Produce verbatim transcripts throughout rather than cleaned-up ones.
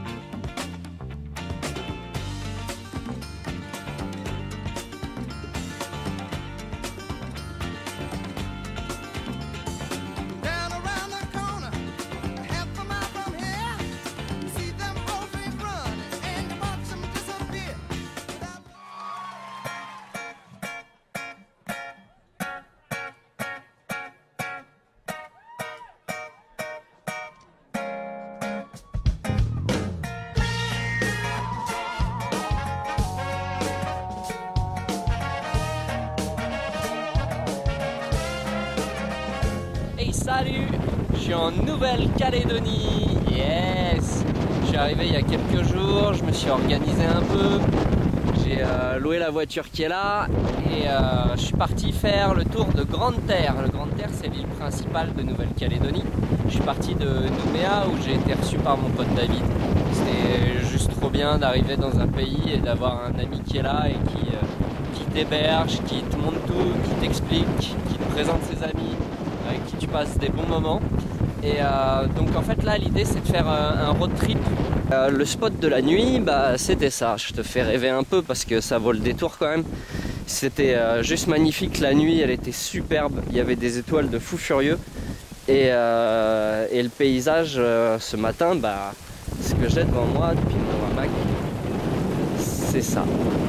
Salut, je suis en Nouvelle-Calédonie, yes. Je suis arrivé il y a quelques jours, je me suis organisé un peu, j'ai euh, loué la voiture qui est là et euh, je suis parti faire le tour de Grande Terre. Le Grande Terre, c'est l'île principale de Nouvelle-Calédonie. Je suis parti de Nouméa où j'ai été reçu par mon pote David. C'était juste trop bien d'arriver dans un pays et d'avoir un ami qui est là et qui, euh, qui t'héberge, qui te montre tout, qui t'explique, qui te présente ses amis, avec qui tu passes des bons moments. Et euh, donc en fait là l'idée c'est de faire euh, un road trip. Euh, le spot de la nuit, bah, c'était ça. Je te fais rêver un peu parce que ça vaut le détour quand même. C'était euh, juste magnifique, la nuit elle était superbe, il y avait des étoiles de fou furieux. Et, euh, et le paysage euh, ce matin, bah, ce que j'ai devant moi depuis le Noamac, c'est ça.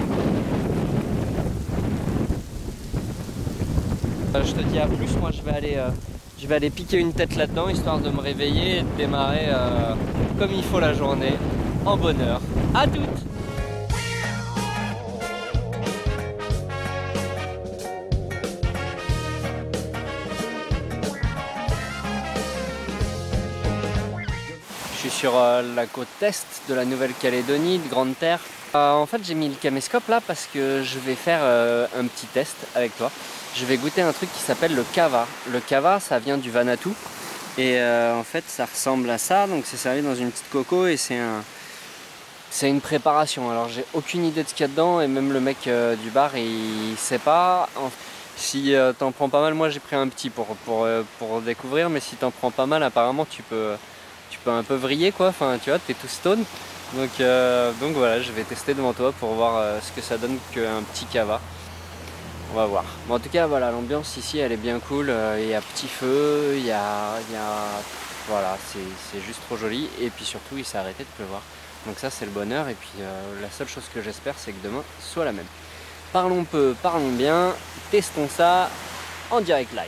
Je te dis à plus, moi je vais aller, euh, je vais aller piquer une tête là-dedans histoire de me réveiller et de démarrer euh, comme il faut la journée, en bonheur. À toutes! Je suis sur euh, la côte est de la Nouvelle-Calédonie, de Grande Terre. Euh, en fait j'ai mis le caméscope là parce que je vais faire euh, un petit test avec toi. Je vais goûter un truc qui s'appelle le kava. Le kava, ça vient du Vanuatu. Et euh, en fait, ça ressemble à ça. Donc c'est servi dans une petite coco et c'est un, c'est une préparation. Alors j'ai aucune idée de ce qu'il y a dedans et même le mec euh, du bar, il sait pas. En, si euh, t'en prends pas mal, moi j'ai pris un petit pour, pour, euh, pour découvrir. Mais si t'en prends pas mal, apparemment tu peux, tu peux un peu vriller quoi. Enfin, tu vois, t'es tout stone. Donc, euh, donc voilà, je vais tester devant toi pour voir euh, ce que ça donne qu'un petit kava. On va voir. Bon, en tout cas, voilà, l'ambiance ici, elle est bien cool. Il y a petit feu, il y a, il y a... voilà, c'est juste trop joli. Et puis surtout, il s'est arrêté de pleuvoir. Donc ça, c'est le bonheur. Et puis euh, la seule chose que j'espère, c'est que demain soit la même. Parlons peu, parlons bien. Testons ça en direct live.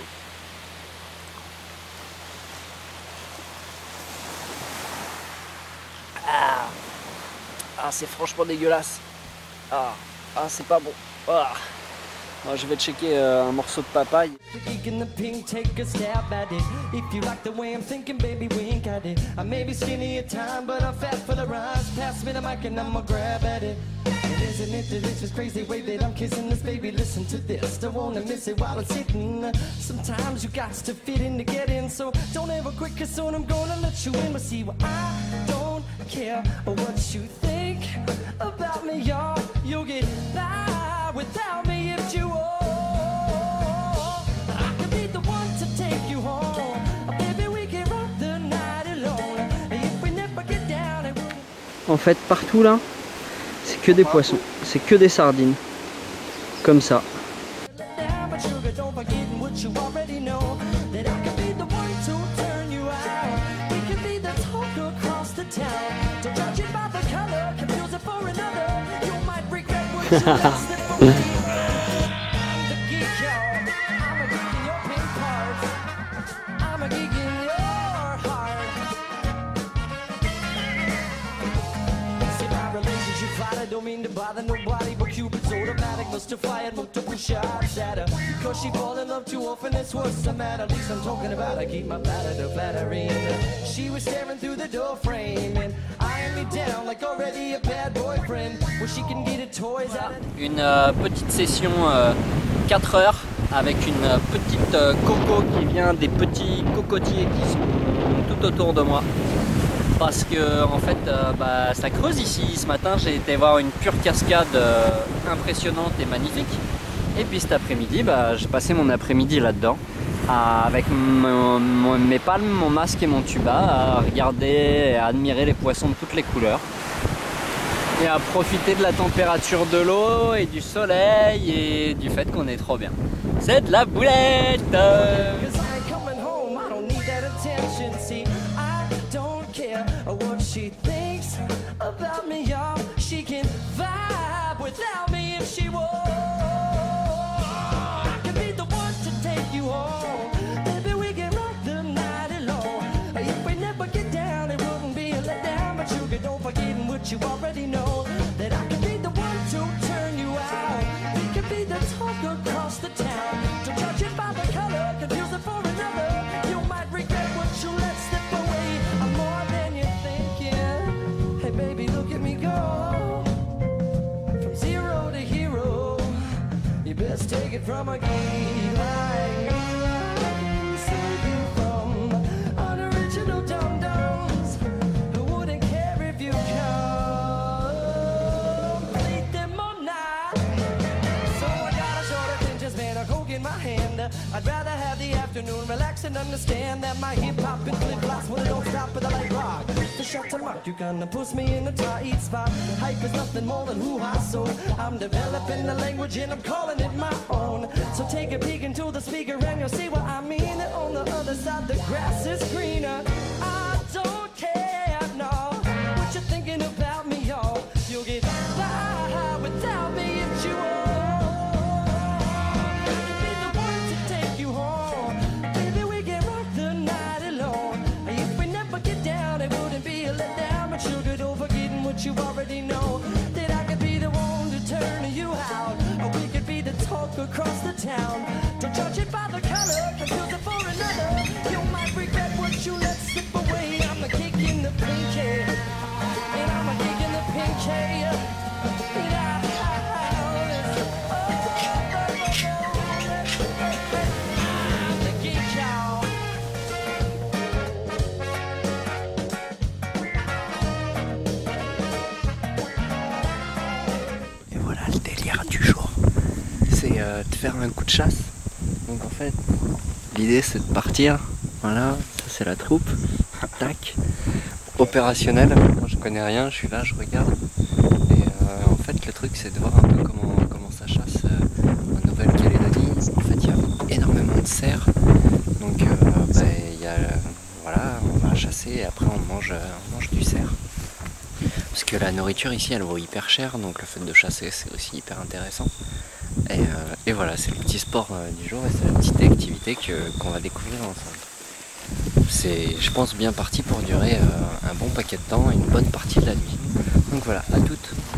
Ah, ah c'est franchement dégueulasse. Ah, ah c'est pas bon. Ah. Alors, je vais checker euh, un morceau de papaye. En fait, partout là, c'est que des poissons, c'est que des sardines, comme ça. Don't mean to bother nobody, but Cupid's automatic must have fired multiple shots at her. Cause she fall in love too often, it's worse the matter. At least I'm talking about I keep my bladder to flattering. She was staring through the door frame and eyeing me down like already a bad boyfriend. Where she can get her toys out. Une euh, petite session euh, quatre heures avec une euh, petite euh, coco qui vient des petits cocotiers qui sont tout autour de moi. Parce que en fait euh, bah, ça creuse ici. Ce matin j'ai été voir une pure cascade euh, impressionnante et magnifique. Et puis cet après-midi bah, j'ai passé mon après-midi là-dedans. à, avec mon, mon, mes palmes, mon masque et mon tuba, à regarder et à admirer les poissons de toutes les couleurs. Et à profiter de la température de l'eau et du soleil et du fait qu'on est trop bien. C'est de la boulette! You already know that I could be the one to turn you out. We could be the talk across the town. Don't judge it by the color, confuse it for another. You might regret what you let slip away. I'm more than you're thinking. Hey baby, look at me go. From zero to hero. You best take it from a geek like me. Save you from unoriginal dum-dums who wouldn't care if you come. I'd rather have the afternoon, relax and understand that my hip-hop and flip-flops when it don't stop at the light rock. The shot to mark, you gonna push me in a tight spot. Hype is nothing more than hoo-ha, so I'm developing the language and I'm calling it my own. So take a peek into the speaker and you'll see what I mean. And on the other side, the grass is greener. I don't care, no, what you're thinking about me, y'all. You'll get by without me if you are. You already know that I could be the one to turn you out, or we could be the talk across the town. Don't judge it by the color, confuse it for another. You might regret what you let slip away. I'm a kick in the pinky, and I'm a kick in the pinky. Euh, de faire un coup de chasse. Donc en fait l'idée c'est de partir, voilà, ça c'est la troupe, tac, opérationnel. Moi je connais rien, je suis là, je regarde et euh, en fait le truc c'est de voir un peu comment, comment ça chasse euh, en Nouvelle-Calédonie. En fait il y a énormément de cerfs, donc euh, bah, y a, euh, voilà, on va chasser et après on mange, euh, on mange du cerf. Parce que la nourriture ici elle vaut hyper cher, donc le fait de chasser c'est aussi hyper intéressant. Et, euh, et voilà, c'est le petit sport euh, du jour et c'est la petite activité que, qu'on va découvrir ensemble. C'est, je pense, bien parti pour durer euh, un bon paquet de temps et une bonne partie de la nuit. Donc voilà, à toutes.